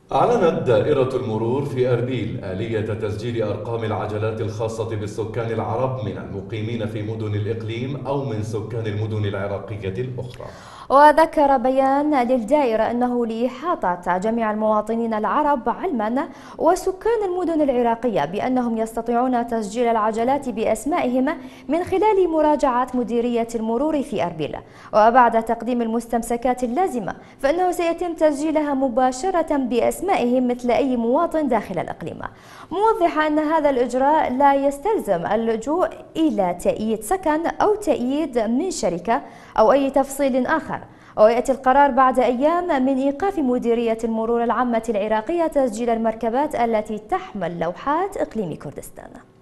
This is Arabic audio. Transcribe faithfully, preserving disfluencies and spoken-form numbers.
أعلنت دائرة المرور في أربيل آلية تسجيل أرقام العجلات الخاصة بالسكان العرب من المقيمين في مدن الإقليم أو من سكان المدن العراقية الأخرى. وذكر بيان للدائرة أنه لإحاطة جميع المواطنين العرب علما وسكان المدن العراقية بأنهم يستطيعون تسجيل العجلات بأسمائهم من خلال مراجعة مديرية المرور في أربيل، وبعد تقديم المستمسكات اللازمة فإنه سيتم تسجيلها مباشرة بأسمائهم مثل أي مواطن داخل الإقليم، موضحا أن هذا الإجراء لا يستلزم اللجوء إلى تأييد سكن أو تأييد من شركة أو أي تفصيل آخر. ويأتي القرار بعد أيام من إيقاف مديرية المرور العامة العراقية تسجيل المركبات التي تحمل لوحات إقليم كردستان.